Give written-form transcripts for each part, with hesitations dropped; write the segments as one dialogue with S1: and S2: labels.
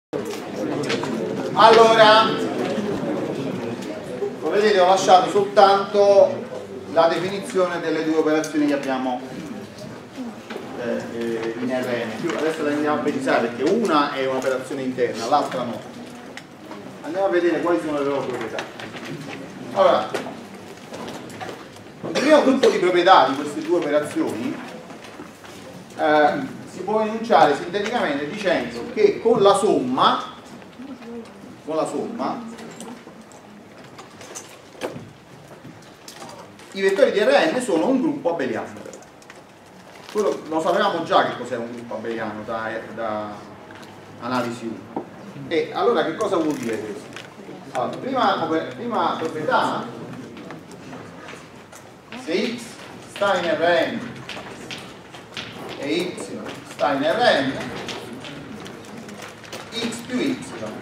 S1: Allora, come vedete ho lasciato soltanto la definizione delle due operazioni che abbiamo in Rn. Adesso la andiamo a precisare perché una è un'operazione interna, l'altra no. Andiamo a vedere quali sono le loro proprietà. Allora, il primo gruppo di proprietà di queste due operazioni si può enunciare sinteticamente dicendo che con la somma i vettori di Rn sono un gruppo abeliano. Quello lo sapevamo già che cos'è un gruppo abeliano da analisi 1. E allora che cosa vuol dire questo? Allora, prima proprietà, se x sta in Rn e y sta in Rn, x più y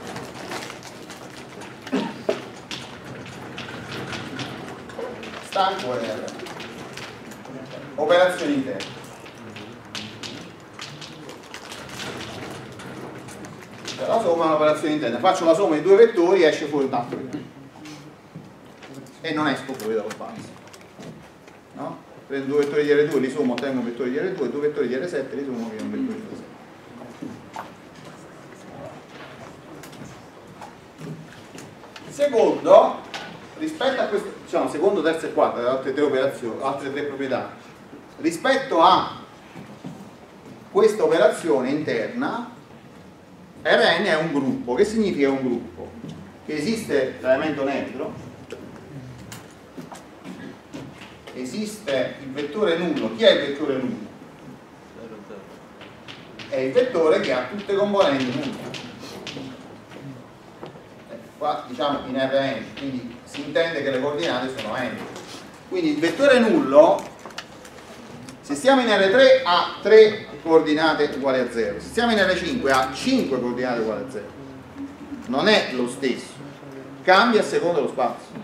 S1: sta ancora in Rn. Operazione interna. La somma è un'operazione interna. Faccio la somma di due vettori e esce fuori un altro vettore. E non esco fuori dallo spazio. No? Prendo due vettori di R2, li sommo, ottengo un vettore di R2, due vettori di R7, li sommo, viene un vettore di R7. Secondo, rispetto a questo, diciamo, secondo, terzo e quarto, le altre tre operazioni, altre tre proprietà, rispetto a questa operazione interna, Rn è un gruppo. Che significa un gruppo? Che esiste l'elemento neutro, esiste il vettore nullo. Chi è il vettore nullo? È il vettore che ha tutte le componenti nulle. Qua diciamo in Rn, quindi si intende che le coordinate sono n. Quindi il vettore nullo, se stiamo in R3 ha 3 coordinate uguali a 0, se stiamo in R5 ha 5 coordinate uguali a 0. Non è lo stesso, cambia a seconda dello spazio.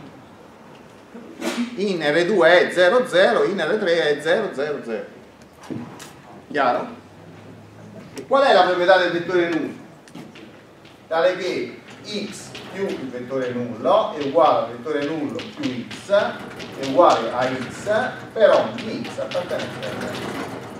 S1: In R2 è 0, 0, in R3 è 0, 0, 0. Chiaro? E qual è la proprietà del vettore nullo? Tale che x più il vettore nullo è uguale al vettore nullo più x è uguale a x per ogni x appartenente a R.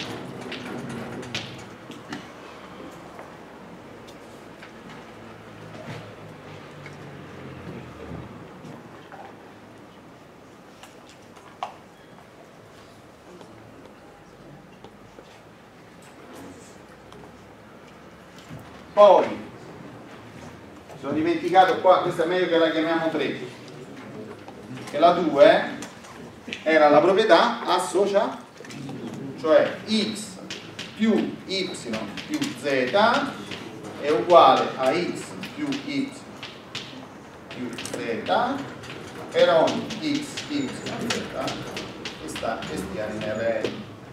S1: Poi sono dimenticato qua, questa è meglio che la chiamiamo 3, che la 2 era la proprietà associa, cioè x più y più z è uguale a x più y più z per ogni x, y, z che stia in Rn.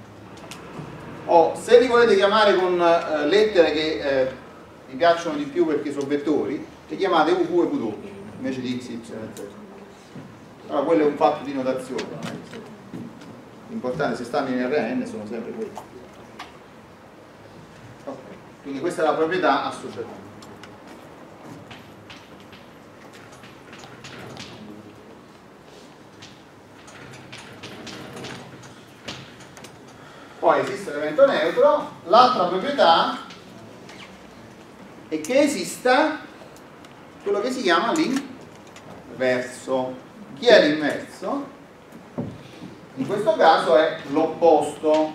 S1: Se li volete chiamare con lettere che vi piacciono di più perché sono vettori, li chiamate u e w invece di x, y e z. Allora quello è un fatto di notazione, l'importante se stanno in Rn sono sempre quelli. Okay. Quindi questa è la proprietà associativa. Poi esiste l'elemento neutro, l'altra proprietà è che esista quello che si chiama l'inverso. Chi è l'inverso? In questo caso è l'opposto.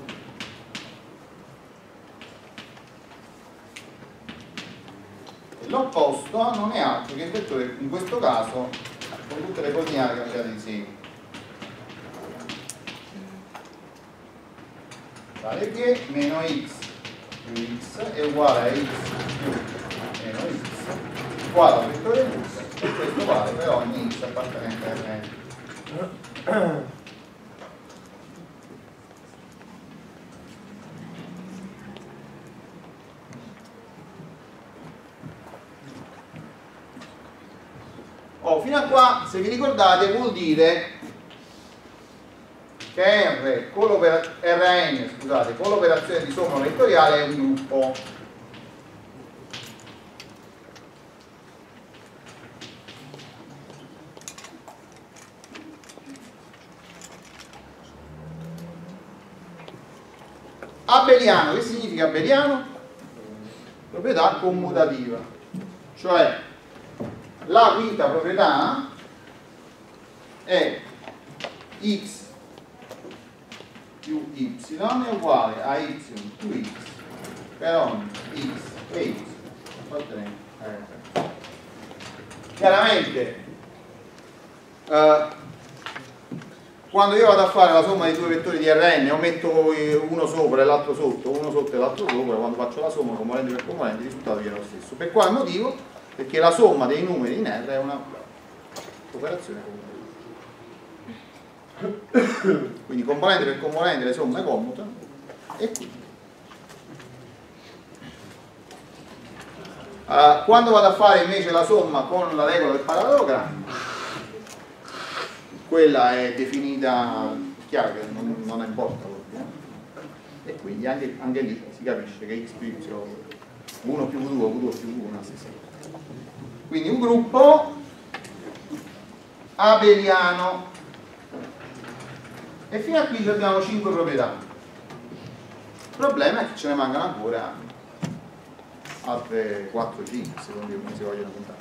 S1: L'opposto non è altro che il vettore, in questo caso, con tutte le coordinate cambiate insieme. Tale che meno x più x è uguale a x più meno x uguale al vettore nullo e questo vale per ogni x appartenente a Rn. Fino a qua, se vi ricordate, vuol dire che Rn con l'operazione di somma vettoriale è un gruppo. Abeliano, che significa abeliano? Proprietà commutativa, cioè la quinta proprietà è x più y è uguale a y più x per ogni x e y appartenenti a R. Chiaramente quando io vado a fare la somma dei due vettori di Rn o metto uno sopra e l'altro sotto, uno sotto e l'altro sopra, quando faccio la somma componente per componente il risultato viene lo stesso. Per quale motivo? Perché la somma dei numeri in R è una operazione commutativa. Quindi componente per componente le somme commutano e quindi quando vado a fare invece la somma con la regola del parallelogramma, quella è definita, chiaro che non importa, e quindi anche lì si capisce che x più y 1 più v2 o v2 più v1 è la stessa cosa. Quindi un gruppo abeliano, e fino a qui abbiamo 5 proprietà. Il problema è che ce ne mancano ancora altre 4-5 secondo me si vogliono contare.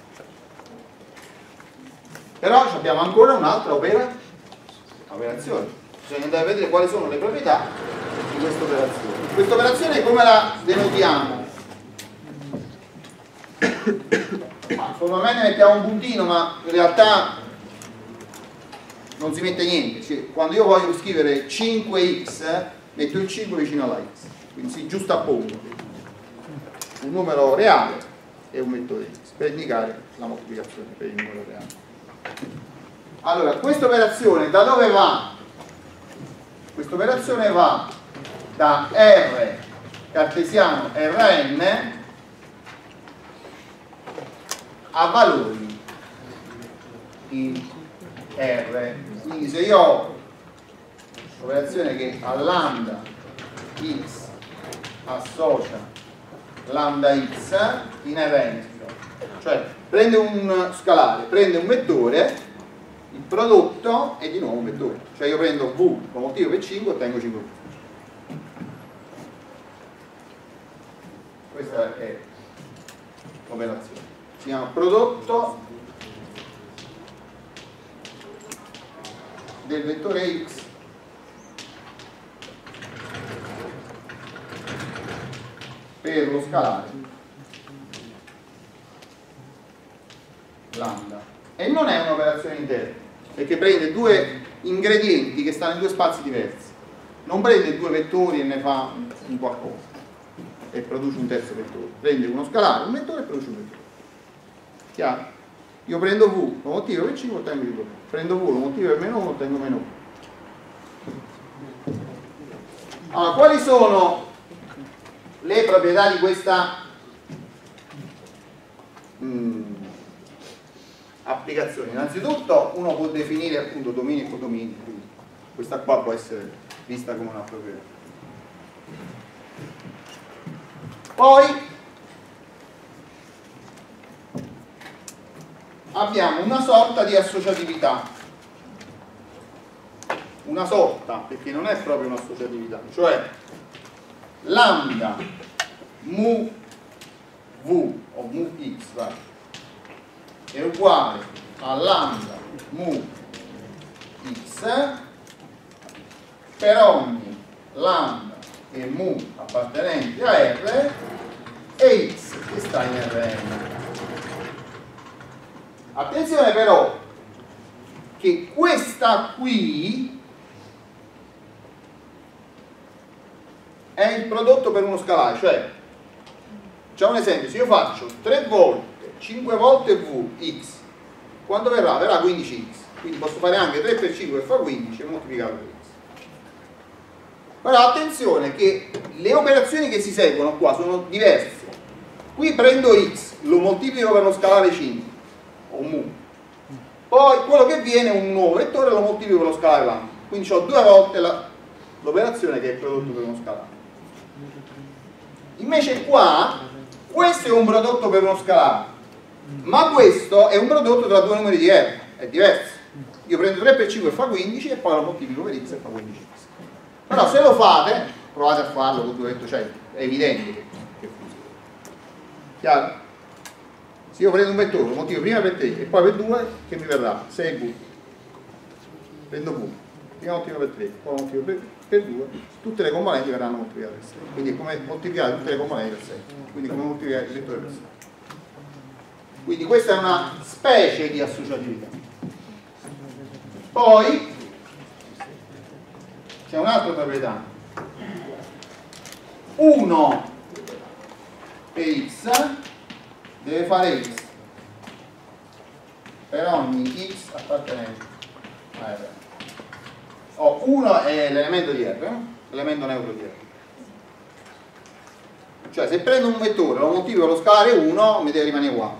S1: Però abbiamo ancora un'altra operazione. Bisogna andare a vedere quali sono le proprietà di questa operazione. Questa operazione come la denotiamo? Formalmente mettiamo un puntino, ma in realtà non si mette niente. Cioè, quando io voglio scrivere 5x metto il 5 vicino alla x, quindi si giustappongo un numero reale e un vettore x per indicare la moltiplicazione per il numero reale. Allora, questa operazione da dove va? Questa operazione va da R cartesiano Rn a valori in R. Quindi se io ho l'operazione che a lambda x associa lambda x in Rn, cioè prende un scalare, prende un vettore, il prodotto è di nuovo un vettore, cioè io prendo v, lo moltiplico per 5 e ottengo 5. Questa è l'operazione, si chiama prodotto del vettore x per lo scalare lambda, e non è un'operazione interna perché prende due ingredienti che stanno in due spazi diversi, non prende due vettori e ne fa un qualcosa e produce un terzo vettore, prende uno scalare, un vettore e produce un vettore. Chiaro? Io prendo v, lo moltiplico per 5 ottengo 5, prendo v, lo moltiplico per meno 1 ottengo meno 1. Allora, quali sono le proprietà di questa applicazione? Innanzitutto uno può definire appunto domini e codomini, quindi questa qua può essere vista come una proprietà. Poi abbiamo una sorta di associatività, una sorta perché non è proprio un'associatività, cioè lambda mu v o mu x è uguale a lambda mu x per ogni lambda e mu appartenenti a R e x che sta in Rn. Attenzione però che questa qui è il prodotto per uno scalare, cioè facciamo un esempio, se io faccio 3 volte 5 volte v x, quando verrà? Verrà 15x, quindi posso fare anche 3 per 5 che fa 15 e moltiplicato per x. Però attenzione che le operazioni che si seguono qua sono diverse. Qui prendo x, lo moltiplico per lo scalare 5 o mu, poi quello che viene è un nuovo vettore, lo moltiplico per lo scalare lambda, quindi ho due volte l'operazione che è il prodotto per uno scalare. Invece qua questo è un prodotto per uno scalare, ma questo è un prodotto tra due numeri di R, è diverso. Io prendo 3 per 5 e fa 15 e poi lo moltiplico per x e fa 15x. Però se lo fate provate a farlo con due vettori, cioè è evidente che funziona. Chiaro? Se io prendo un vettore, lo moltiplico prima per 3 e poi per 2, che mi verrà? 6V. Prendo V, prima moltiplico per 3, poi moltiplico per 2, tutte le componenti verranno moltiplicate per 6. Quindi è come moltiplicare tutte le componenti per 6. Quindi come moltiplicare il vettore per 6. Quindi questa è una specie di associatività. Poi c'è un'altra proprietà. 1 per x deve fare x per ogni x appartenente a R. 1 è l'elemento di R, l'elemento neutro di R. Cioè se prendo un vettore, lo moltiplico con lo scalare 1, mi deve rimanere uguale.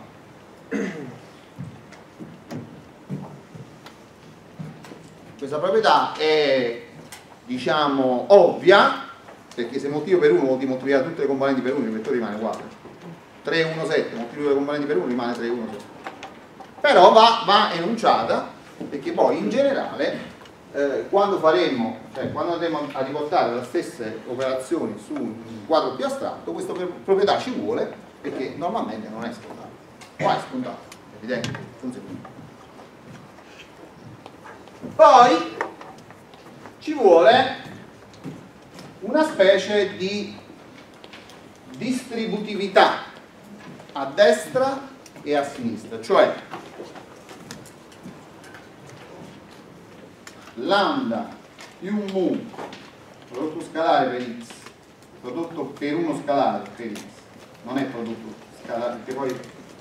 S1: Questa proprietà è, diciamo, ovvia, perché se moltiplico per 1 vuol dire moltiplicare tutte le componenti per 1, il vettore rimane uguale. 3, 1, 7, moltiplico le componenti per 1, rimane 3, 1, 7. Però va enunciata, perché poi in generale quando faremo, cioè quando andremo a riportare le stesse operazioni su un quadro più astratto, questa proprietà ci vuole, perché normalmente non è scontato. Qua è scontato, è evidente, funziona. Poi ci vuole una specie di distributività a destra e a sinistra, cioè lambda più mu prodotto scalare per x, prodotto per uno scalare per x, non è prodotto scalare, perché poi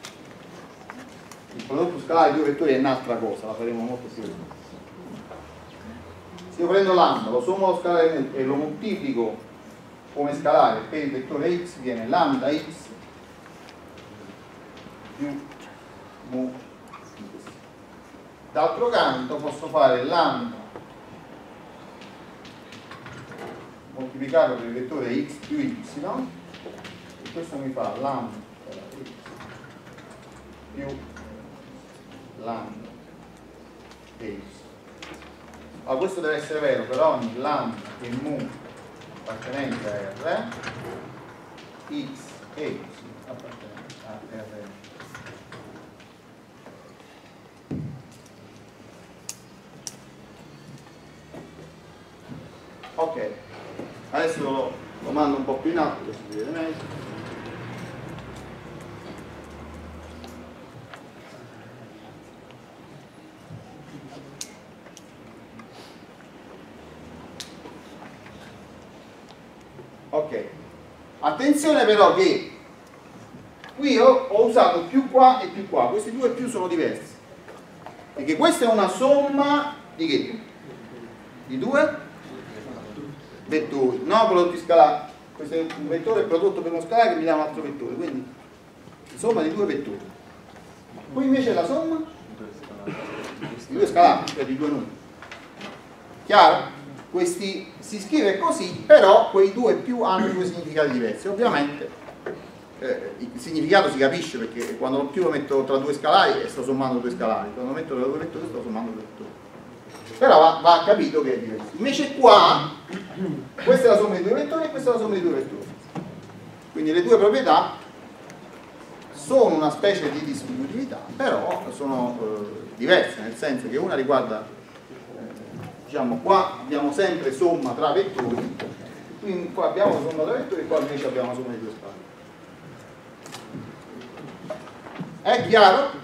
S1: il prodotto scalare di due vettori è un'altra cosa, la faremo molto più veloce. Se io prendo lambda, lo sommo allo scalare mu e lo moltiplico come scalare per il vettore x, viene lambda x più mu. D'altro canto posso fare lambda moltiplicato per il vettore x più y, e questo mi fa lambda x più lambda e y. Allora questo deve essere vero per ogni lambda e mu appartenente a R, x e y appartenenti a R. Ok, adesso lo mando un po' più in alto che si vede meglio. Ok, attenzione però che qui io ho usato più qua e più qua, questi due più sono diversi, perché questa è una somma di che? Di due vettori, no prodotti scalari. Questo è un vettore prodotto per uno scalare che mi dà un altro vettore, quindi somma di due vettori. Qui invece è la somma di due scalari, cioè di due numeri. Chiaro? Questi si scrive così, però quei due più hanno due significati diversi. Ovviamente il significato si capisce, perché quando più lo metto tra due scalari sto sommando due scalari, quando lo metto tra due vettori sto sommando due vettori. Però va capito che è diverso. Invece qua questa è la somma di due vettori e questa è la somma di due vettori. Quindi le due proprietà sono una specie di distributività, però sono diverse, nel senso che una riguarda, diciamo, qua abbiamo sempre somma tra vettori, quindi qua abbiamo la somma tra vettori e qua invece abbiamo la somma di due scalari. È chiaro?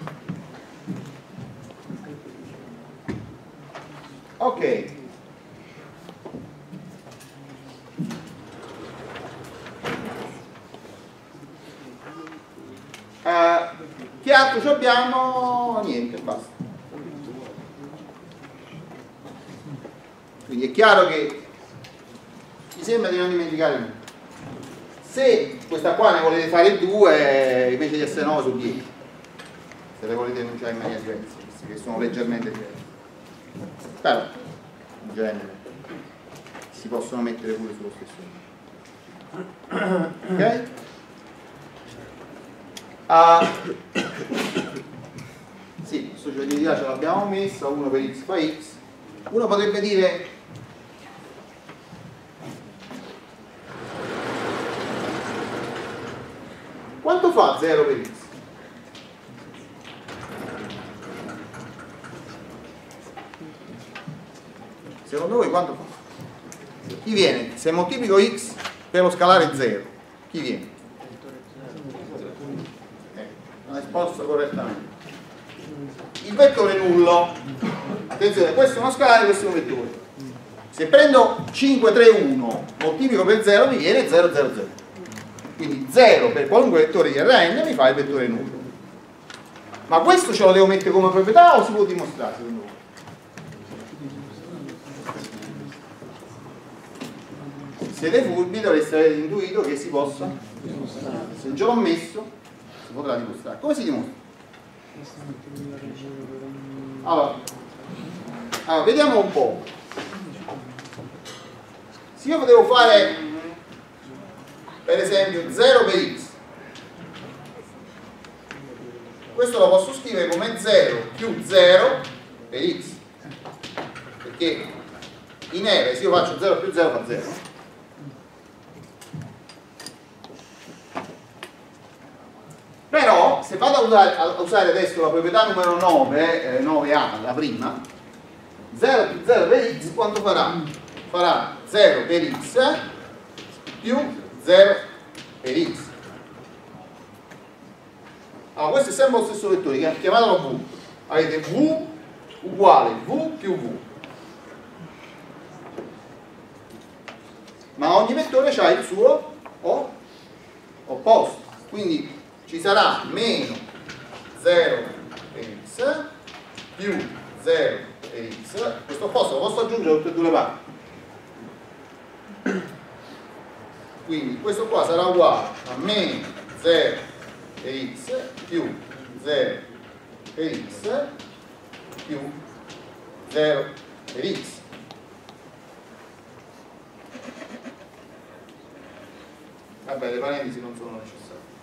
S1: Ok. Che altro ci abbiamo? Niente, basta. Quindi è chiaro che mi sembra di non dimenticare nulla. Se questa qua ne volete fare 2, invece di essere 9 su 10, se le volete enunciare in maniera diversa, che sono leggermente diverse, però in genere si possono mettere pure sullo stesso. Ok? Sì, associatività ce l'abbiamo messa, 1 per x fa x. Uno potrebbe dire quanto fa 0 per x? Secondo voi quanto fa? Chi viene? Se moltiplico x per lo scalare 0, chi viene? Non è esposto correttamente. Il vettore nullo, attenzione, questo è uno scalare, questo è un vettore. Se prendo 5, 3, 1, moltiplico per 0 mi viene 0, 0, 0. Quindi 0 per qualunque vettore di Rn mi fa il vettore nullo. Ma questo ce lo devo mettere come proprietà o si può dimostrare secondo voi? Siete furbi, dovreste aver intuito che si possa, se già l'ho messo, si potrà dimostrare. Come si dimostra? Allora, vediamo un po'. Se io devo fare per esempio 0 per x, questo lo posso scrivere come 0 più 0 per x, perché in R se io faccio 0 più 0 fa 0. Però se vado a usare adesso la proprietà numero 9, 9a, la prima, 0 più 0 per x quanto farà? Farà 0 per x più 0 per x. Allora questo è sempre lo stesso vettore, chiamatelo v. Avete v uguale v più v. Ma ogni vettore ha il suo opposto. Quindi ci sarà meno 0 per x più 0 per x. Questo opposto lo posso aggiungere da tutte e due le parti. Quindi questo qua sarà uguale a meno 0 per x più 0 per x più 0 per x. Vabbè, le parentesi non sono necessarie.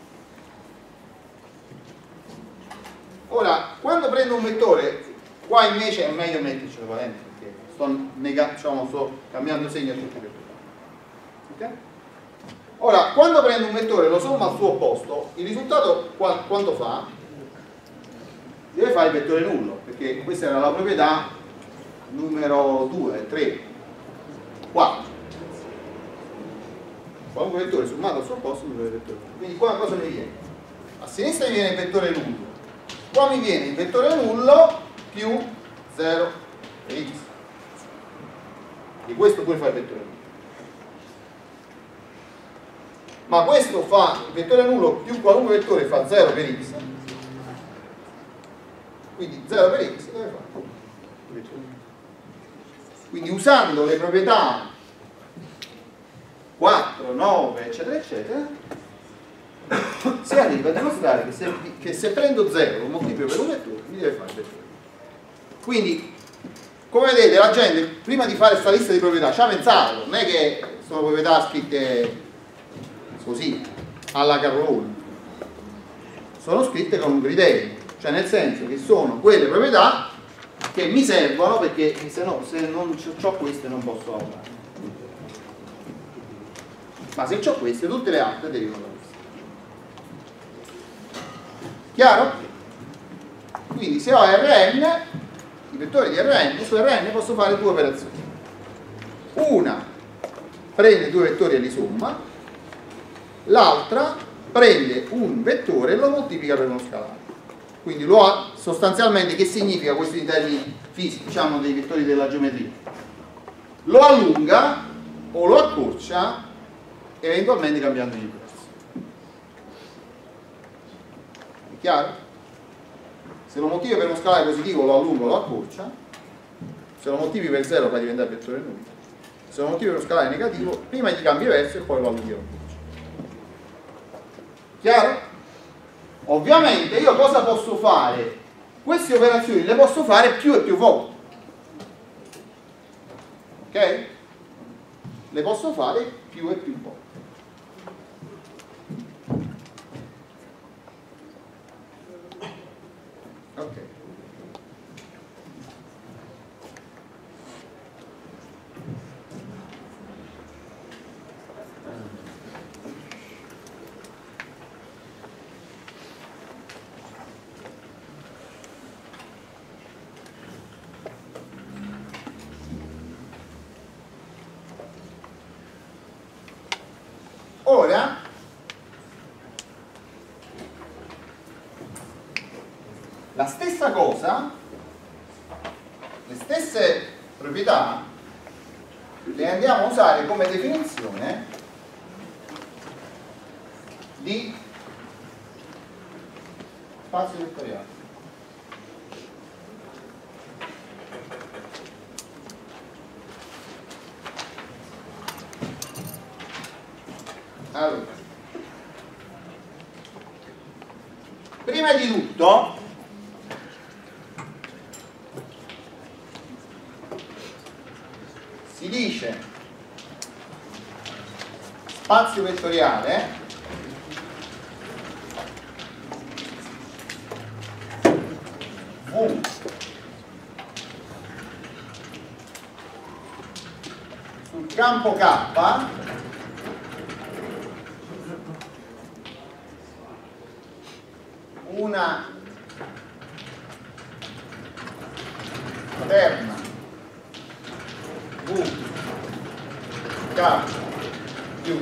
S1: Ora, quando prendo un vettore, qua invece è meglio metterci le parentesi perché sto cambiando segno a tutti i vettori. Okay? Ora, quando prendo un vettore e lo sommo al suo opposto, il risultato quanto fa? Deve fare il vettore nullo, perché questa era la proprietà numero 2, 3, 4. Qualunque vettore sommato al suo opposto mi viene il vettore nullo. Quindi qua cosa mi viene? A sinistra mi viene il vettore nullo, qua mi viene il vettore nullo più 0 per x. E questo pure fa il vettore nullo. Ma questo fa il vettore nullo più qualunque vettore fa 0 per x. Quindi 0 per x deve fare. Quindi usando le proprietà 4, 9, eccetera, eccetera, si arriva a dimostrare che se prendo 0 lo moltiplico per un vettore, mi deve fare il vettore. Quindi, come vedete, la gente prima di fare questa lista di proprietà ci ha pensato, non è che sono proprietà scritte così, alla Carlone, sono scritte con un criterio, cioè nel senso che sono quelle proprietà che mi servono perché se no, se non ho queste non posso lavorare. Ma se ho queste, tutte le altre derivano da queste. Chiaro? Quindi se ho Rn, i vettori di Rn, su Rn posso fare due operazioni. Una prende due vettori e li somma, l'altra prende un vettore e lo moltiplica per uno scalare. Quindi lo ha sostanzialmente, che significa questo in termini fisici, diciamo dei vettori della geometria? Lo allunga o lo accorcia eventualmente cambiando di verso. È chiaro? Se lo moltiplico per uno scalare positivo lo allungo o lo accorcia, se lo moltiplico per 0 fa diventare vettore nullo, se lo moltiplico per uno scalare negativo prima gli cambia verso e poi lo allunghi o lo accorcia. Chiaro? Ovviamente io cosa posso fare? Queste operazioni le posso fare più e più volte. Ok? Le posso fare più e più volte. Ok. Ora la stessa cosa, le stesse proprietà le andiamo a usare come definizione di spazio vettoriale. Allora, prima di tutto si dice spazio vettoriale V sul campo K una terna V K più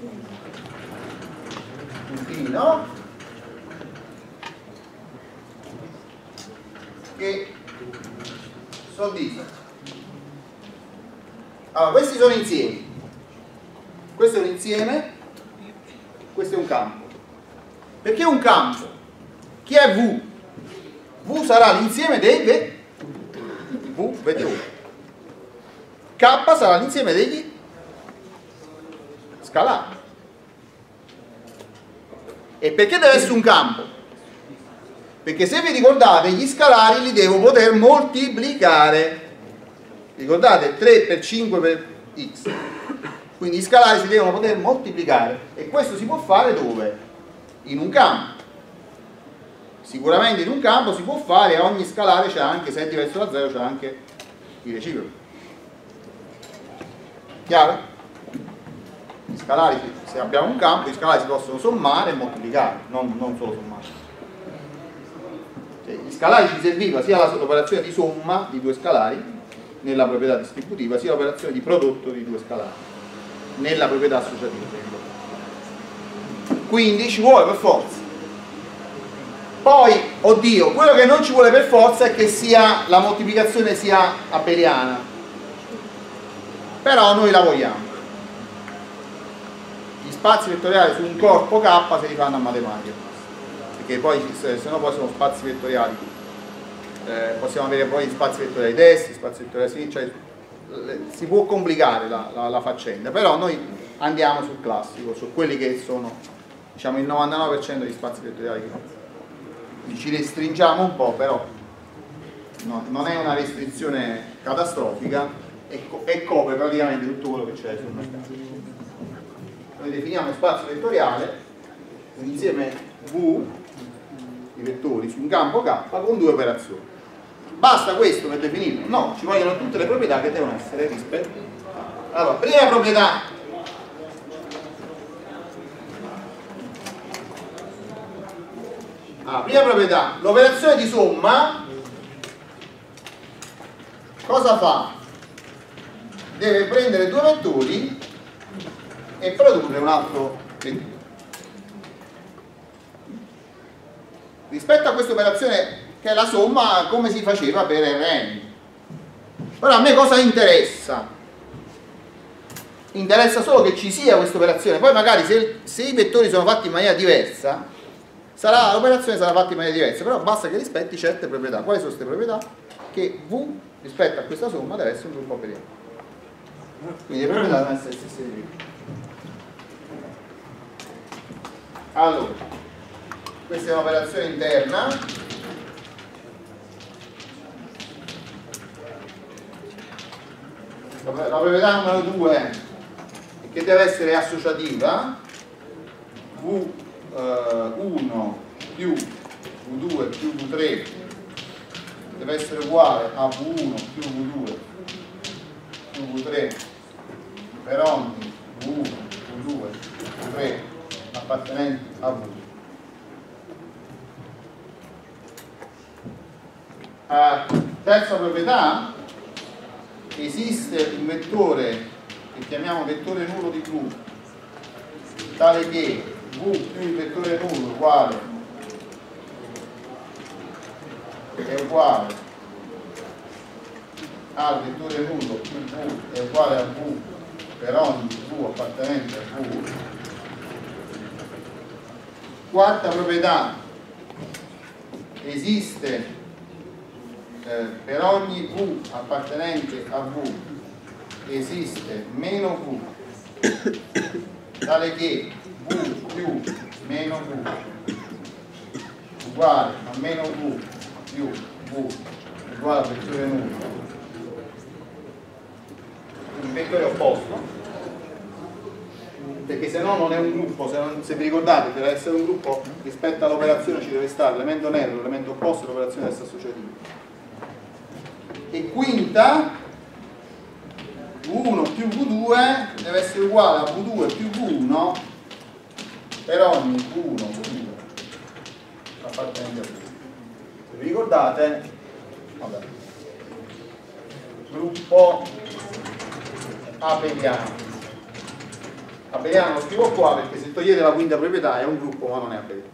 S1: puntino che soddisfa. Allora, questi sono insiemi. Questo è un insieme, questo è un campo. Perché un campo? Chi è V? V sarà l'insieme dei V vettori. K sarà l'insieme degli scalari. E perché deve essere un campo? Perché se vi ricordate, gli scalari li devo poter moltiplicare. Ricordate? 3 per 5 per x. Quindi gli scalari si devono poter moltiplicare. E questo si può fare dove? In un campo. Sicuramente in un campo si può fare, a ogni scalare c'è anche, se è diverso da 0, c'è anche il reciproco. Chiaro? Gli scalari, se abbiamo un campo, gli scalari si possono sommare e moltiplicare, non solo sommare. Cioè, gli scalari ci serviva sia l'operazione di somma di due scalari nella proprietà distributiva, sia l'operazione di prodotto di due scalari nella proprietà associativa. Quindi ci vuole per forza. Poi, oddio, quello che non ci vuole per forza è che la moltiplicazione sia abeliana, però noi la vogliamo. Gli spazi vettoriali su un corpo K si rifanno a matematica, perché poi se no poi sono spazi vettoriali, possiamo avere poi spazi vettoriali destri, spazi vettoriali sinistra, cioè, si può complicare la faccenda, però noi andiamo sul classico, su quelli che sono, diciamo, il 99% degli spazi vettoriali. Ci restringiamo un po', però no, non è una restrizione catastrofica e copre praticamente tutto quello che c'è sul mercato. Noi definiamo spazio vettoriale un insieme V di vettori su un campo K con due operazioni. Basta questo per definirlo? No, ci vogliono tutte le proprietà che devono essere rispetto. Allora, prima proprietà. Prima proprietà, l'operazione di somma cosa fa? Deve prendere due vettori e produrre un altro vettore. Rispetto a questa operazione che è la somma, come si faceva per Rn. Ora a me cosa interessa? Interessa solo che ci sia questa operazione, poi magari se i vettori sono fatti in maniera diversa, l'operazione sarà fatta in maniera diversa, però basta che rispetti certe proprietà. Quali sono queste proprietà? Che V rispetto a questa somma deve essere un gruppo abeliano. Quindi le proprietà devono essere le stesse di prima. Allora, questa è un'operazione interna. La proprietà numero 2 è che deve essere associativa. V1 più V2 più V3 deve essere uguale a V1 più V2 più V3 per ogni V1, V2, V3 appartenenti a V. Terza proprietà, esiste un vettore che chiamiamo vettore nullo di V tale che V più il vettore nullo è uguale al vettore nullo più V è uguale a V per ogni V appartenente a V. Quarta proprietà: esiste per ogni V appartenente a V esiste meno V tale che V più meno V uguale a meno V più V uguale al vettore nullo, il vettore opposto, perché se no non è un gruppo. Se vi ricordate, per essere un gruppo rispetto all'operazione ci deve stare l'elemento neutro, l'elemento opposto e l'operazione dessa associativa. E quinta, V1 più V2 deve essere uguale a V2 più V1 per ogni V1 V2 appartenente a V. Se vi ricordate, vabbè, gruppo abeliano. Abeliano lo scrivo qua perché se togliete la quinta proprietà è un gruppo ma non è abeliano.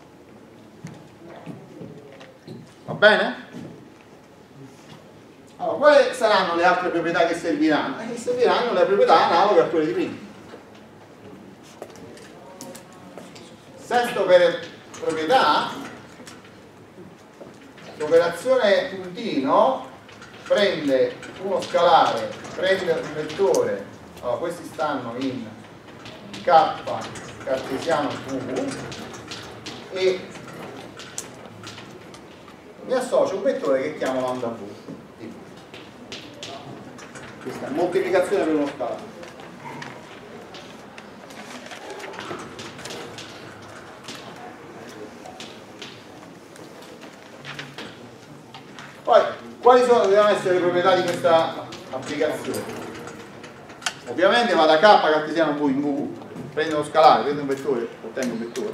S1: Va bene? Allora, quali saranno le altre proprietà che serviranno? Serviranno le proprietà analoghe a quelle di prima. Sesto per proprietà, l'operazione puntino prende uno scalare, prende il vettore, allora questi stanno in K cartesiano V e mi associo un vettore che chiamo lambda V. Questa è moltiplicazione per uno scalare. Poi, quali devono essere le proprietà di questa applicazione? Ovviamente va da K cartesiano V in V, prendo uno scalare, prendo un vettore, ottengo un vettore.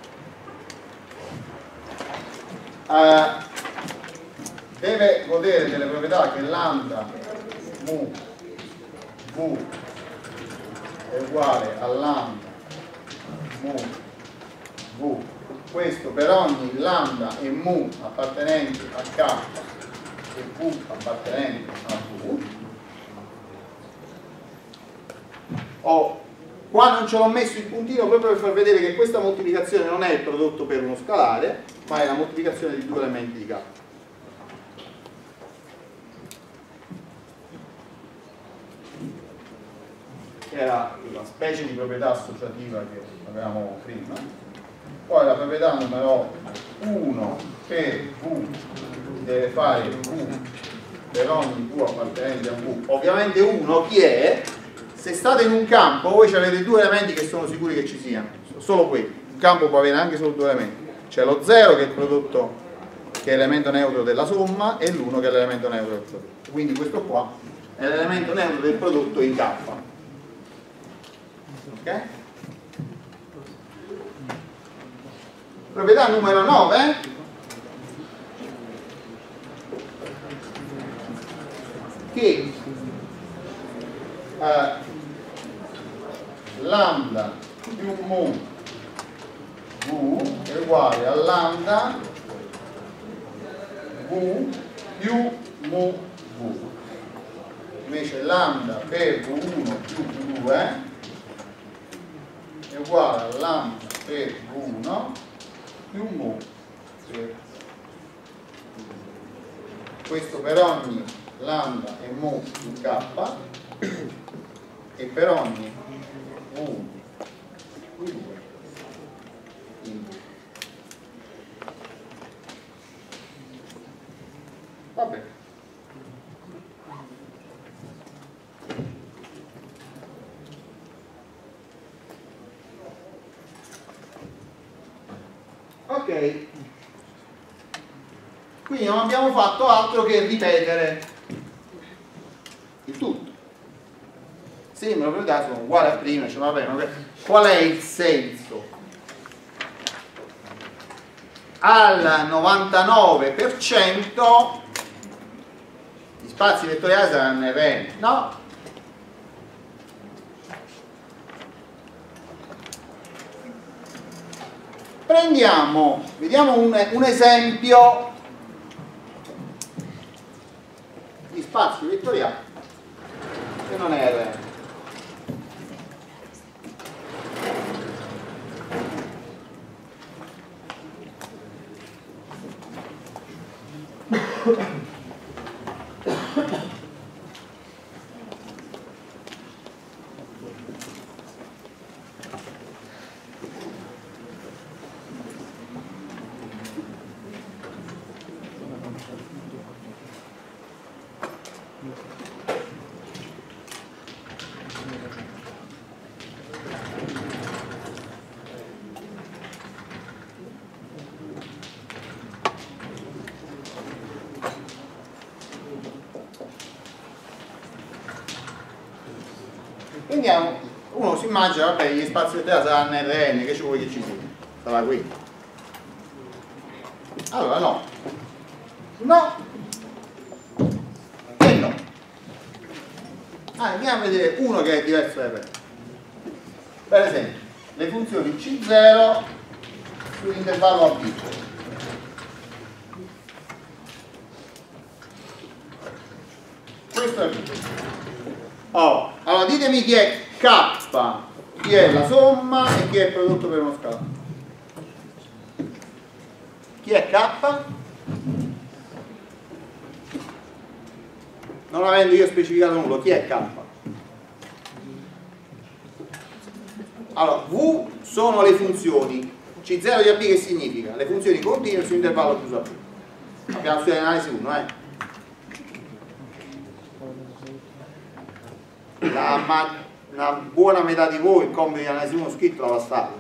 S1: Deve godere delle proprietà che lambda mu V è uguale a lambda mu V, questo per ogni lambda e mu appartenenti a K e V appartenenti a V. Qua non ce l'ho messo il puntino proprio per far vedere che questa moltiplicazione non è il prodotto per uno scalare, ma è la moltiplicazione di due elementi di K. Che era la specie di proprietà associativa che avevamo prima. Poi la proprietà numero 1 per V deve fare V per ogni V appartenente a V. Ovviamente 1 chi è? Se state in un campo voi avete due elementi che sono sicuri che ci siano, solo quelli. Un campo può avere anche solo due elementi. C'è lo 0 che è il prodotto, che è l'elemento neutro della somma, e l'1 che è l'elemento neutro del prodotto. Quindi questo qua è l'elemento neutro del prodotto in K. Ok? Proprietà numero 9, che lambda più mu V è uguale a lambda V più mu V. Invece lambda per V1 più V2 è uguale a lambda per V1 più mu per questo per ogni lambda e mu in K e per ogni V1 più 2 in V. Va bene. Ok, quindi non abbiamo fatto altro che ripetere il tutto. Sembra che le proprietà sono uguali a prima, cioè, vabbè, ma qual è il senso? Al 99% gli spazi vettoriali saranno eventi, no? Vediamo un esempio di spazio vettoriale che non è Rn. Quindi uno si immagina, vabbè, gli spazi vettoriali saranno Rn, che ci vuoi che ci sia? Sarà qui. Allora no. No. E no. Andiamo a vedere uno che è diverso da Rn. Per esempio, le funzioni C0 sull'intervallo AB. Questo è il oh, allora ditemi chi è K, chi è la somma e chi è il prodotto per uno scalato. Chi è K? Non avendo io specificato nulla, chi è K? Allora, V sono le funzioni C0 di AB, che significa? Le funzioni continue su intervallo chiuso AB. Abbiamo studiato in analisi 1, una buona metà di voi il compito di analisi 1 scritto l'ha passato,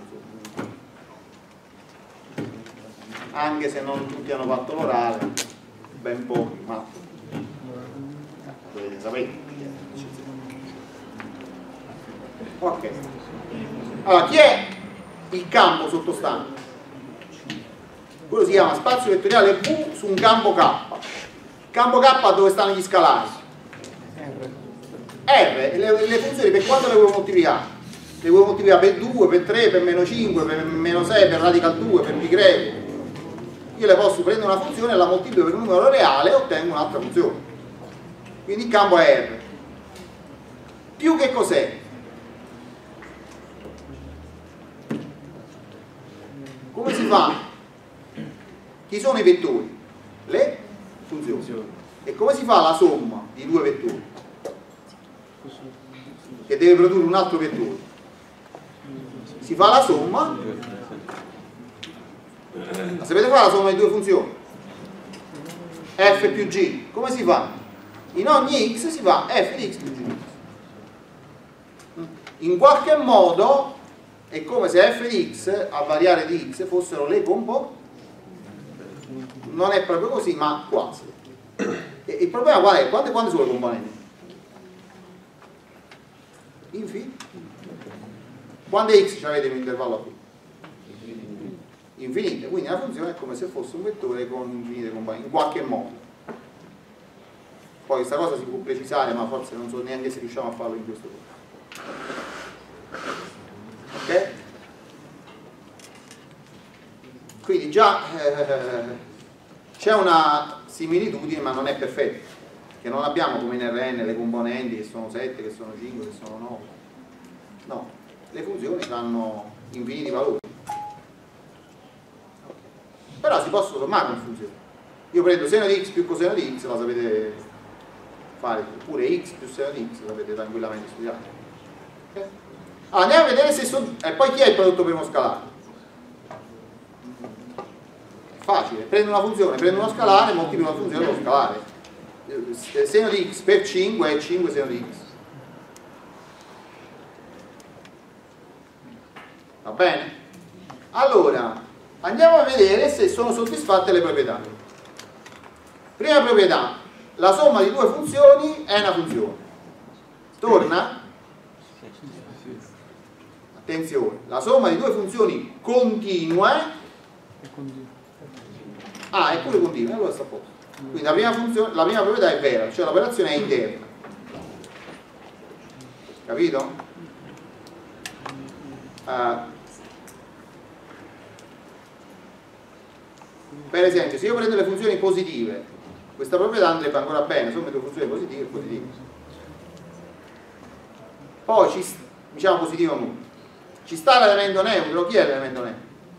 S1: anche se non tutti hanno fatto l'orale, ben pochi, ma dovete sapere. Ok, allora chi è il campo sottostante? Quello si chiama spazio vettoriale V su un campo K. Campo K dove stanno gli scalari? R, le funzioni per quanto le vuoi moltiplicare? Le vuoi moltiplicare per 2, per 3, per meno 5, per meno 6, per radical 2, per pi greco. Io le posso prendere una funzione e la moltiplico per un numero reale e ottengo un'altra funzione. Quindi il campo è R. Più che cos'è? Come si fa? Chi sono i vettori? Le funzioni. E come si fa la somma di due vettori? Che deve produrre un altro vettore. Si fa la somma. Ma sapete fare la somma di due funzioni? F più G. Come si fa? In ogni x si fa f di x più g. In qualche modo è come se f di x a variare di x fossero le componenti. Non è proprio così, ma quasi. E il problema qual è? Quante sono le componenti? Infinite. Quante x avete in un intervallo qui? Infinite, quindi la funzione è come se fosse un vettore con infinite componenti, in qualche modo. Poi questa cosa si può precisare, ma forse non so neanche se riusciamo a farlo in questo modo. Ok? Quindi già c'è una similitudine, ma non è perfetta, che non abbiamo come in Rn le componenti che sono 7, che sono 5, che sono 9. No, le funzioni hanno infiniti valori. Però si possono sommare con funzioni. Io prendo seno di x più coseno di x, la sapete fare, oppure x più seno di x, la sapete tranquillamente studiare. Okay? Allora, andiamo a vedere se sono. E poi chi è il prodotto per uno scalare? È facile, prendo una funzione, prendo uno scalare e moltiplico una funzione con lo scalare. Seno di x per 5 è 5 seno di x. Va bene? Allora, andiamo a vedere se sono soddisfatte le proprietà. Prima proprietà, la somma di due funzioni è una funzione. Torna? Attenzione, la somma di due funzioni continue. Ah, è pure continua, allora sta a posto. Quindi la prima proprietà è vera, cioè l'operazione è interna. Capito? Per esempio, se io prendo le funzioni positive, questa proprietà andrebbe ancora bene, somma due funzioni positive e positive. Poi diciamo positivo o nullo. Ci sta l'elemento neutro, chi è l'elemento neutro?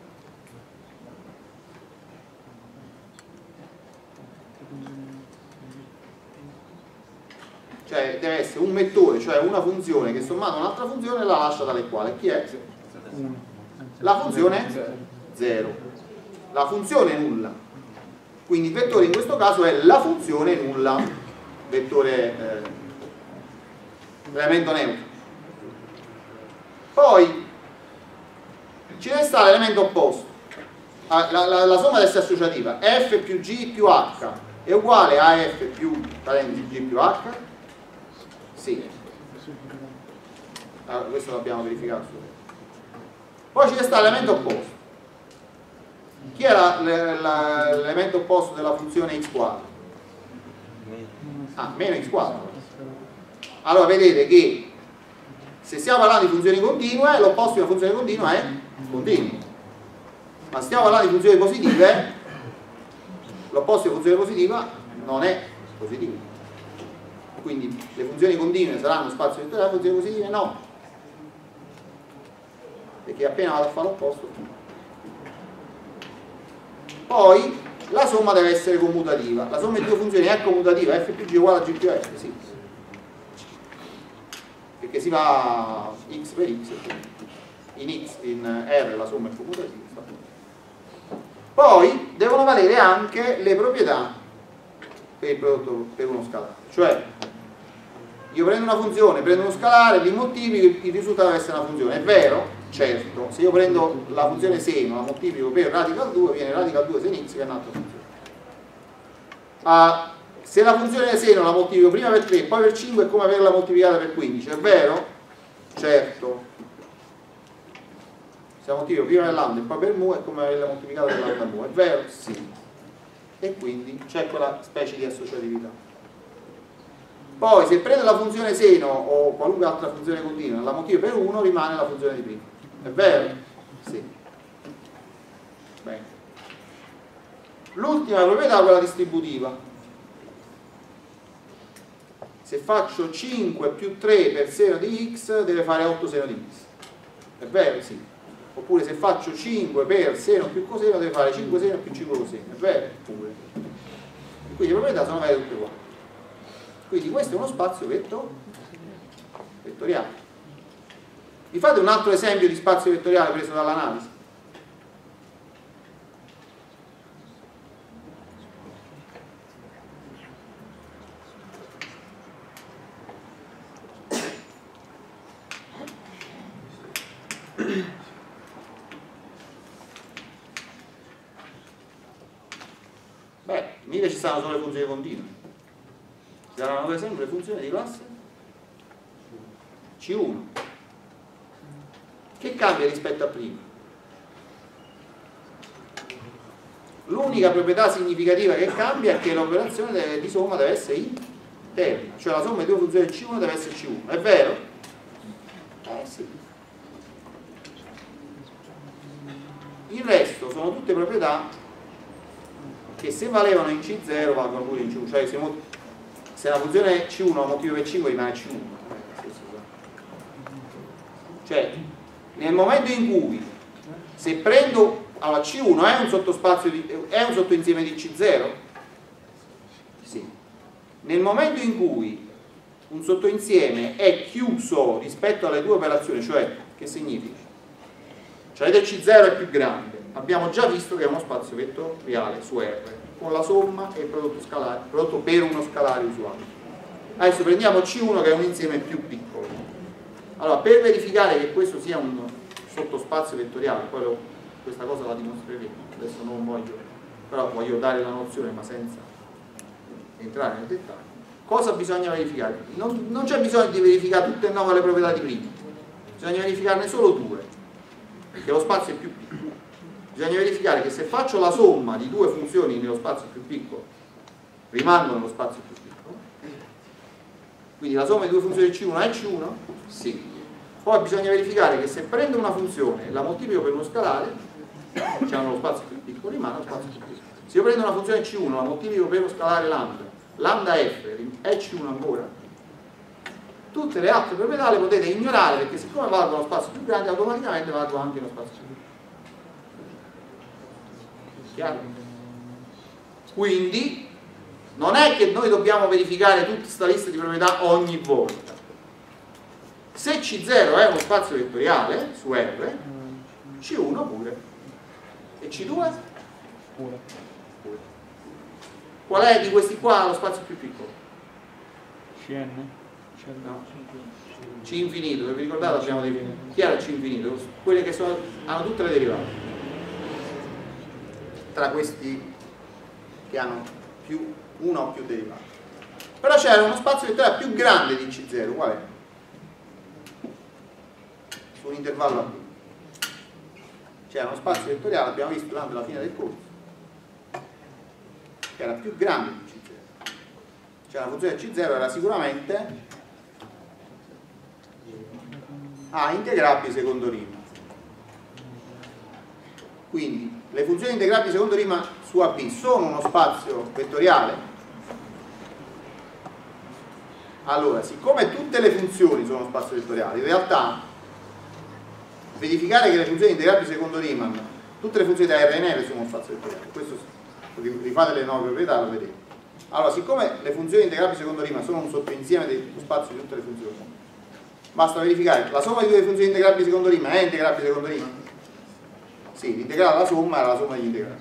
S1: Cioè deve essere un vettore, cioè una funzione che sommata a un'altra funzione la lascia tale quale. Chi è? La funzione 0. La funzione nulla. Quindi il vettore in questo caso è la funzione nulla, vettore elemento neutro. Poi ci deve stare l'elemento opposto. La somma deve essere associativa. F più G più H è uguale a F più G più H? Sì. Allora, questo l'abbiamo verificato. Poi ci deve stare l'elemento opposto. Chi è l'elemento opposto della funzione x quadro? Ah, meno x quadro. Allora vedete che se stiamo parlando di funzioni continue, l'opposto di una funzione continua è continuo. Ma se stiamo parlando di funzioni positive, l'opposto di una funzione positiva non è positivo. Quindi le funzioni continue saranno spazio vettoriale, le funzioni positive no. Perché appena vado a fare l'opposto. Poi la somma deve essere commutativa. La somma di due funzioni è commutativa, f più g uguale a g più f, sì. Perché si va x per x, in R la somma è commutativa. Poi devono valere anche le proprietà per il prodotto per uno scalare. Cioè, io prendo una funzione, prendo uno scalare, li moltiplico, il risultato deve essere una funzione. È vero? Certo. Se io prendo la funzione seno, la moltiplico per radical 2, viene radical 2 sen x che è un'altra funzione. Se la funzione seno la moltiplico prima per 3 e poi per 5 è come averla moltiplicata per 15, è vero? Certo. Se la moltiplico prima per lambda e poi per mu è come averla moltiplicata per lambda mu, è vero? Sì. E quindi c'è quella specie di associatività. Poi se prendo la funzione seno o qualunque altra funzione continua, la moltiplico per 1, rimane la funzione di prima. È vero? Sì. Bene. L'ultima proprietà è quella distributiva. Se faccio 5 più 3 per seno di x deve fare 8 seno di x. È vero? Sì. Oppure se faccio 5 per seno più coseno deve fare 5 seno più 5 coseno. È vero? Pure. Quindi le proprietà sono varie tutte uguali. Quindi questo è uno spazio vettoriale. Vi fate un altro esempio di spazio vettoriale preso dall'analisi? Beh, mica ci stanno solo le funzioni continue. Ci saranno per esempio le funzioni di classe C1. Che cambia rispetto a prima? L'unica proprietà significativa che cambia è che l'operazione di somma deve essere interna, cioè la somma di due funzioni C1 deve essere C1, è vero? Sì. Il resto sono tutte proprietà che se valevano in C0 valgono pure in C1, cioè se la funzione C1 ha motivo per 5 rimane C1. Cioè, nel momento in cui se prendo allora C1 è un sottospazio è un sottoinsieme di C0? Sì. Nel momento in cui un sottoinsieme è chiuso rispetto alle due operazioni, cioè che significa? Cioè il C0 è più grande, abbiamo già visto che è uno spazio vettoriale su R con la somma e il prodotto scalare, prodotto per uno scalare usuale. Adesso prendiamo C1 che è un insieme più piccolo. Allora, per verificare che questo sia un sottospazio vettoriale, poi questa cosa la dimostreremo, adesso non voglio, però voglio dare la nozione ma senza entrare nel dettaglio. Cosa bisogna verificare? Non c'è bisogno di verificare tutte e 9 le proprietà di prima, bisogna verificarne solo 2, perché lo spazio è più piccolo. Bisogna verificare che se faccio la somma di due funzioni nello spazio più piccolo, rimangono nello spazio più piccolo. Quindi la somma di due funzioni C1 è C1? Sì. Poi bisogna verificare che se prendo una funzione e la moltiplico per uno scalare, diciamo nello spazio più piccolo, rimane lo spazio più piccolo. Se io prendo una funzione C1, la moltiplico per lo scalare lambda f è C1 ancora, tutte le altre proprietà le potete ignorare, perché siccome valgono lo spazio più grande, automaticamente valgono anche lo spazio più grande. Chiaro? Quindi non è che noi dobbiamo verificare tutta questa lista di proprietà ogni volta. Se C0 è uno spazio vettoriale su R, C1 pure. E C2? Pure. Qual è di questi qua lo spazio più piccolo?
S2: Cn?
S1: No. C infinito, vi ricordate abbiamo definito? Chi era C infinito? Quelle che hanno tutte le derivate. Tra questi che hanno più una o più derivate. Però c'era uno spazio vettoriale più grande di C0, qual è? Su un intervallo A. C'era uno spazio vettoriale, abbiamo visto durante la fine del corso, che era più grande di C0. Cioè la funzione C0 era sicuramente A integrabile secondo rima. Quindi le funzioni integrabili secondo rima su AB sono uno spazio vettoriale? Allora, siccome tutte le funzioni sono spazio vettoriale, in realtà verificare che le funzioni integrabili secondo Riemann, tutte le funzioni da Rn sono uno spazio vettoriale. Questo, rifate le nuove proprietà, lo vedete. Allora, siccome le funzioni integrabili secondo Riemann sono un sottoinsieme dello spazio di tutte le funzioni, basta verificare la somma di tutte le funzioni integrabili secondo Riemann è integrabile secondo Riemann? Sì, l'integrale della somma era la somma degli integrali.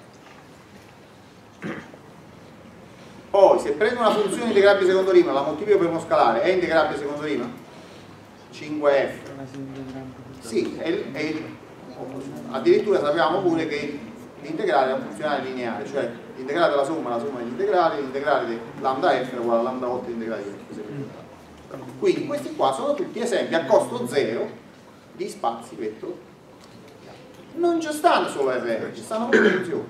S1: Poi, se prendo una funzione integrabile secondo Riemann, la moltiplico per uno scalare, è integrabile secondo Riemann? 5f. Sì, addirittura sappiamo pure che l'integrale è un funzionale lineare, cioè l'integrale della somma è la somma degli integrali, l'integrale di lambda f è uguale a lambda 8 integrale di f. Quindi questi qua sono tutti esempi a costo zero di spazi vettoriali. Non ci stanno solo Rn, ci stanno molte funzioni.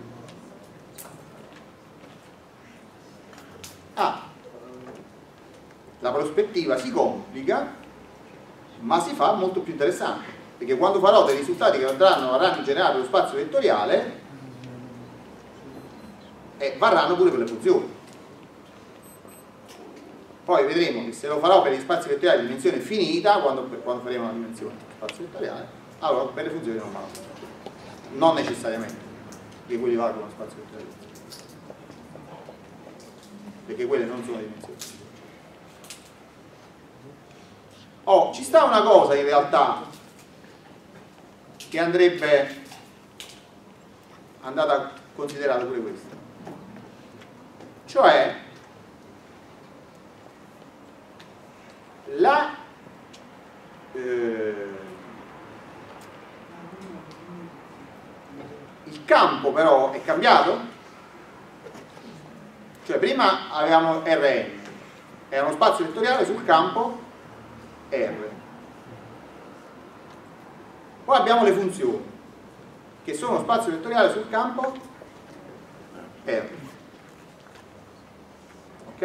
S1: La prospettiva si complica, ma si fa molto più interessante, perché quando farò dei risultati che varranno in generale lo spazio vettoriale, varranno pure per le funzioni. Poi vedremo che se lo farò per gli spazi vettoriali di dimensione finita, quando faremo una dimensione spazio vettoriale, allora per le funzioni non vanno. Non necessariamente, perché quelli valgono spazio vettoriale, perché quelle non sono dimensioni. Ci sta una cosa in realtà che andrebbe andata considerata pure questa, cioè il campo però è cambiato, cioè prima avevamo Rn, era uno spazio vettoriale sul campo R. Poi abbiamo le funzioni che sono spazio vettoriale sul campo R. Ok?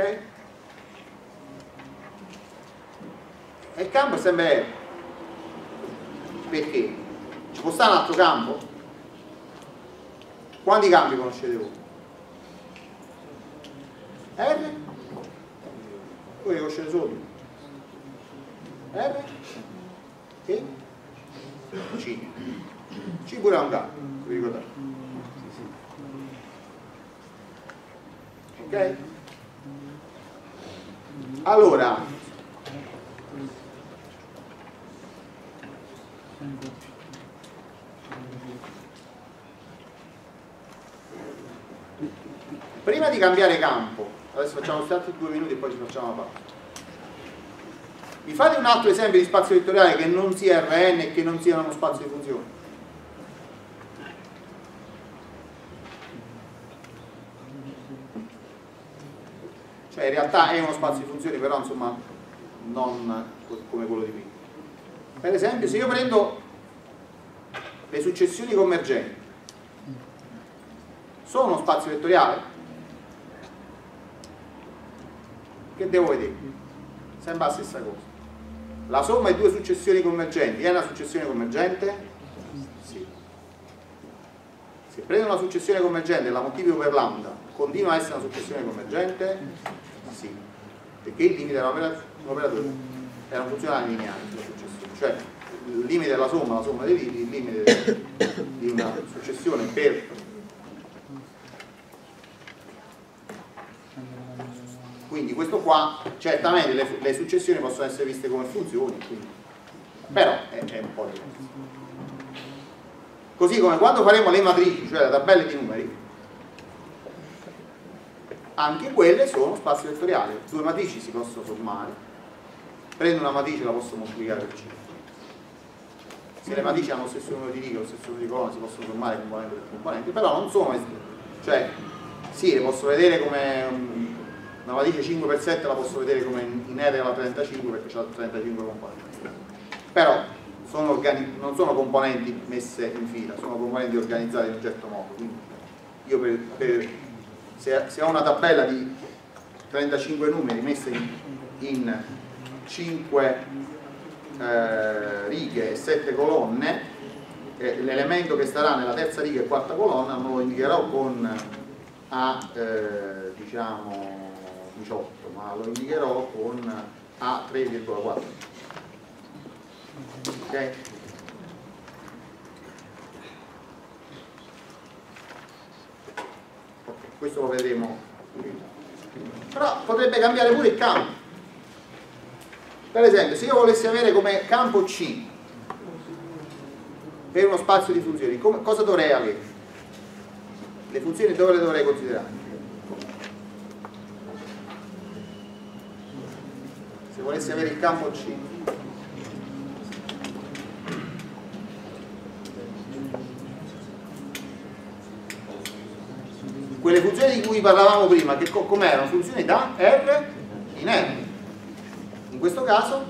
S1: E il campo è sempre R. Perché? Ci può stare un altro campo? Quanti campi conoscete voi? R? Voi li conoscete solo? R e C. C pure è un campo, vi ricordate? Ok? Allora, prima di cambiare campo, adesso facciamo questi altri 2 minuti e poi ci facciamo la pausa. Mi fate un altro esempio di spazio vettoriale che non sia Rn e che non sia uno spazio di funzioni? Cioè in realtà è uno spazio di funzioni, però insomma non come quello di prima. Per esempio, se io prendo le successioni convergenti, sono uno spazio vettoriale? Che devo vedere? Sembra la stessa cosa. La somma di 2 successioni convergenti è una successione convergente? Sì. Sì. Se prendo una successione convergente e la moltiplico per lambda, continua a essere una successione convergente? Sì, perché il limite era un operatore, era un funzionale lineare sulla successione, cioè il limite della somma, la somma dei limiti, il limite di una successione per quindi questo qua, certamente le successioni possono essere viste come funzioni, quindi, però è un po' diverso. Così come quando faremo le matrici, cioè le tabelle di numeri, anche quelle sono spazi vettoriali. Due matrici si possono sommare, prendo una matrice e la posso moltiplicare per 5. Se le matrici hanno lo stesso numero di righe, lo stesso numero di colonne, si possono sommare componente per componente, però non sono, cioè sì, le posso vedere come una matrice 5 per 7 la posso vedere come in R alla 35 perché c'ha 35 componenti, però non sono componenti messe in fila, sono componenti organizzate in un certo modo. Quindi io se ho una tabella di 35 numeri messe in 5 righe e 7 colonne, l'elemento che starà nella terza riga e quarta colonna non lo indicherò con A diciamo 18, ma lo indicherò con A 3,4. Ok? Questo lo vedremo, però potrebbe cambiare pure il campo. Per esempio, se io volessi avere come campo C per uno spazio di funzioni, cosa dovrei avere? Le funzioni dove le dovrei considerare? Se volessi avere il campo C, quelle funzioni di cui parlavamo prima, che com'erano? Funzioni da R in R. In questo caso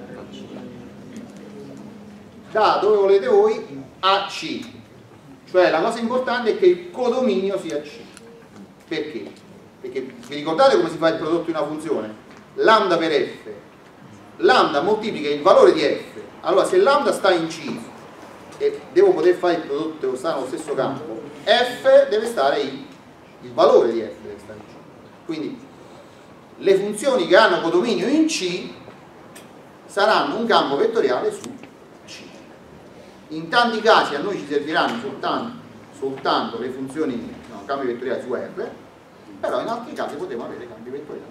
S1: da dove volete voi a C, cioè la cosa importante è che il codominio sia C. Perché? Perché vi ricordate come si fa il prodotto di una funzione? Lambda per F, lambda moltiplica il valore di F. Allora se lambda sta in C e devo poter fare il prodotto, devo stare nello stesso campo, F deve stare il valore di F deve stare in C. Quindi le funzioni che hanno codominio in C saranno un campo vettoriale su C. In tanti casi a noi ci serviranno soltanto le funzioni, no, campi vettoriali su R, però in altri casi potremo avere campi vettoriali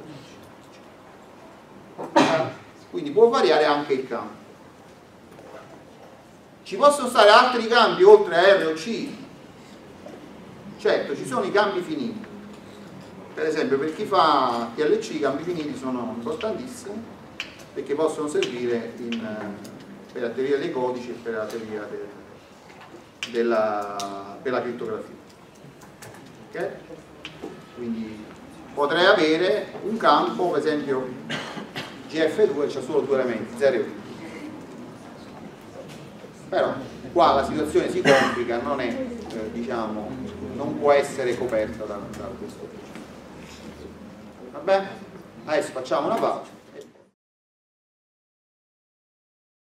S1: su C. Quindi può variare anche il campo. Ci possono stare altri campi oltre a R o C? Certo, ci sono i campi finiti. Per esempio per chi fa TLC i campi finiti sono importantissimi perché possono servire per la teoria dei codici e per la teoria per la crittografia. Okay? Quindi potrei avere un campo, per esempio GF2 c'ha solo due elementi, 0 e 1. Però qua la situazione si complica, non è, diciamo, non può essere coperta da questo. Va bene? Adesso facciamo una pausa.